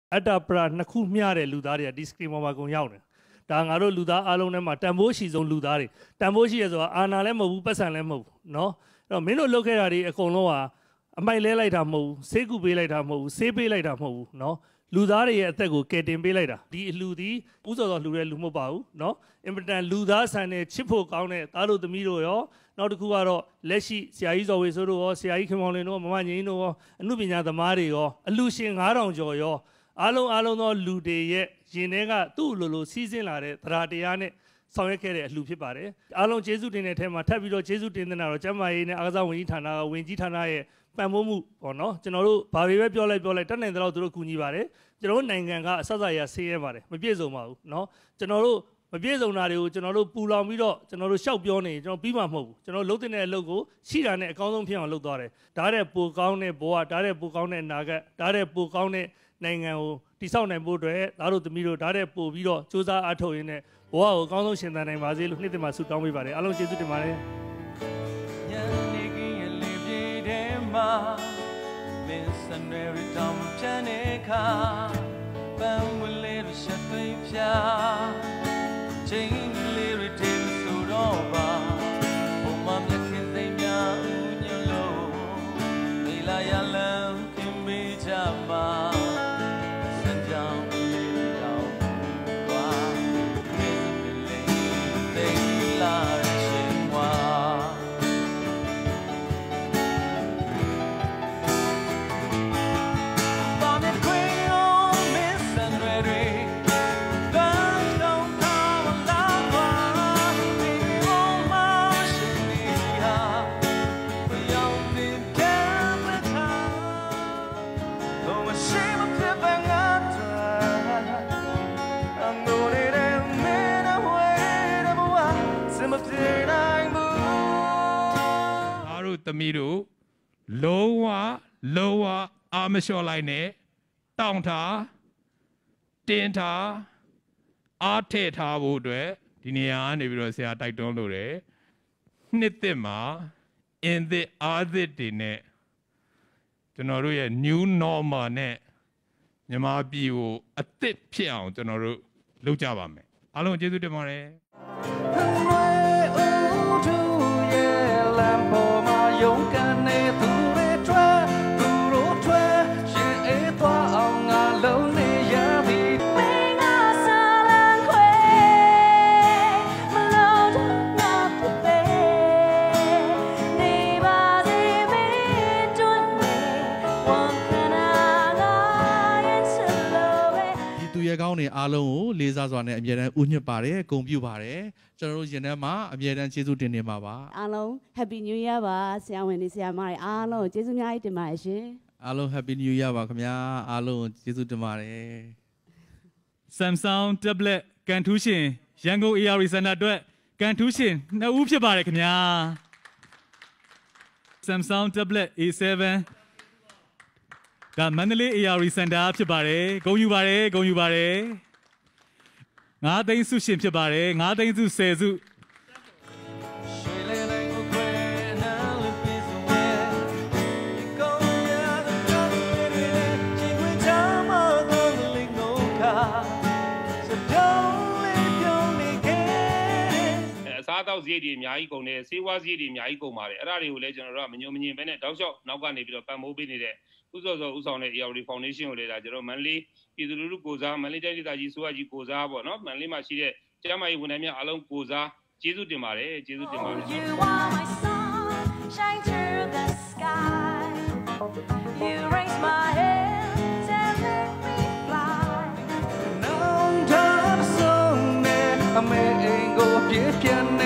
အတ္တပရနှစ်ခုမျှတဲ့လူသားတွေကဒီ screen ပေါ်မှာကုန်ရောက်တယ်ဒါငါတို့လူသားအားလုံးထဲမှာတန်ဖိုးရှိဆုံးလူသားတွေတန်ဖိုးရှိရဆိုတာအာဏာလည်းမဟုတ်ဘူးပတ်စံလည်းမဟုတ်ဘူးเนาะအဲ့တော့မင်းတို့လုပ်ခဲ့တာတွေအကုန်လုံးကအမိုက်လဲလိုက်တာမဟုတ်ဘူးဆေးကူပေးလိုက်တာမဟုတ်ဘူးဆေးပေးလိုက်တာမဟုတ်ဘူးเนาะလူသားတွေရဲ့အသက်ကိုကယ်တင်ပေးလိုက်တာဒီအလူသည်ဥစောတော်လှူတဲ့လူမဟုတ်ပါဘူးเนาะအင်မတန်လူသားဆန်တဲ့ချစ်ဖို့ကောင်းတဲ့သားတို့သမီးတို့ရောနောက်တစ်ခုကတော့လက်ရှိဆရာကြီးဇော်ဝေဆိုးတို့ရောဆရာကြီးခင်မောင်လင်းတို့မမငိမ့်တို့ရောအမှုပညာသမားတွေရောအလူရှင်9000ကျော်ရောအားလုံးသောလူတွေရဲ့ရင်ထဲကသူ့လိုစီးဆင်းလာတဲ့သဒ္ဓတရားနဲ့ဆောင်ရွက်ခဲ့တဲ့အလှဖြစ်ပါတယ်အားလုံးကျေးဇူးတင်တဲ့အထက်မှာထပ်ပြီးတော့ကျေးဇူးတင်တဲ့တော့ကျမ်းမာရေးနဲ့အားကစားဝန်ကြီးဌာနကဝန်ကြီးဌာနရဲ့ပံ့ပိုးမှုပေါ့နော်ကျွန်တော်တို့ဘာပဲပြောလိုက်တတ်နိုင်တဲ့လောက်သူတို့ကူညီပါတယ်ကျွန်တော်တို့နိုင်ငံကအဆက်အရဆေးရဲပါတယ်မပြည့်စုံပါဘူးเนาะကျွန်တော်တို့မပြည့်စုံတာတွေကိုကျွန်တော်တို့ပူလောင်ပြီးတော့ကျွန်တော်တို့ရှောက်ပြောနေကျွန်တော်ပြီးမှမဟုတ်ဘူးကျွန်တော်လုပ်တဲ့အလုပ်ကိုရှိတာနဲ့အကောင်းဆုံးဖြစ်အောင်လုပ်သွားတယ်ဒါတဲ့ပိုကောင်းတဲ့ဘဝဒါတဲ့ပိုကောင်းတဲ့အနာဂတ်ဒါတဲ့ပိုကောင်းတဲ့နိုင်ငံကိုတိဆောက်နိုင်ဖို့အတွက်သားတို့သမီးတို့ဒါတဲ့ပို့ပြီးတော့စူးစမ်းအားထုတ်ရင်းနဲ့ဘဝကိုအကောင်းဆုံးရှင်သန်နိုင်ပါစေလို့နှစ်သက်မှာဆုတောင်းပေးပါတယ်အားလုံးကျေးဇူးတင်ပါတယ်ညနေခင်းရဲ့လေပြေးထဲမှာမင်းစံရွယ်ရတောင်ချမ်းနေခါပန်းဝလေးရရှက်သွေးဖြာချိန်လေးရတဲ့ဆိုတော့ပါဘုံမမြတ်ခင်သိမ်းများဦးညလို့မေလာရလန်းခင်မေးကြမှာသမီးတို့လုံးဝအာမလျှော်လိုက်နဲ့တောင်းထားတင်းထားအားထည့်ထားဖို့အတွက်ဒီနေရာကနေပြီးတော့ဆရာတိုက်တွန်းလို့တယ်နှစ်သစ်မှာအင်သစ်အားသစ်တွေနဲ့ကျွန်တော်တို့ရဲ့ new normal နဲ့မြန်မာပြည်ကိုအသစ်ဖြစ်အောင်ကျွန်တော်တို့လုပ်ကြပါမယ်အားလုံးကျေးဇူးတင်ပါတယ်勇敢的土地ထွက်သူတို့ထွက်ရှင်အေးသွားအောင်ငါလုံးနေရပြီမင်းကစားလန်းခွေမလို့တော့ငါပြပေနေပါစေမင်းတွန်းနေဝန်ခံနာငါရဲ့ချစ်လို့ပဲဒီသူရဲကောင်းတွေအားလုံးကိုလေးစားစွာနဲ့အမြဲတမ်းဥညွတ်ပါတယ်ဂုဏ်ပြုပါတယ်ကျွန်တော်တို့ရင်ထဲမှာအမြဲတမ်းကျေးဇူးတင်နေမှာပါအားလုံး Happy New Year ပါဆရာဝန်တွေဆရာမတွေအားလုံးကျေးဇူးအများကြီးတင်ပါတယ်ရှင်အားလုံး Happy New Year ပါခင်ဗျာအားလုံးကျေးဇူးတင်ပါတယ် Samsung Tablet ကန်ထူးရှင်ရန်ကုန် AR Center အတွက်ကန်ထူးရှင်2ဦးဖြစ်ပါတယ်ခင်ဗျာ Samsung Tablet A7 ဒါမန္တလေး AR Center ဖြစ်ပါတယ်ဂုဏ်ယူပါတယ်9သိန်းစုရှင်ဖြစ်ပါတယ်9သိန်းစု10စုတော့ဈေးတွေအများကြီးကုန်တယ်ဆေးဝါးဈေးတွေအများကြီးကုန်ပါတယ်အဲ့ဒါတွေကိုလည်းကျွန်တော်တို့ကမညွန်မညင်ပဲနဲ့တောက်လျှောက်နောက်ကနေပြီးတော့ပံ့ပိုးပေးနေတဲ့ဥစောဦးဆောင်တဲ့ AR Foundation ကိုလည်းဒါကျွန်တော်မန္တလေးပြည်သူလူထုကိုစားမန္တလေးတိုင်းဒေသကြီးစိုးရကြီးကိုစားပေါ့နော်မန္တလေးမှာရှိတဲ့ကျန်းမာရေးဝန်ထမ်းများအားလုံးကိုစားကျေးဇူးတင်ပါတယ်ကျေးဇူးတင်ပါတယ် You are my sun shine through the sky You raise my head and let me fly No time soon I'm go ပြပြ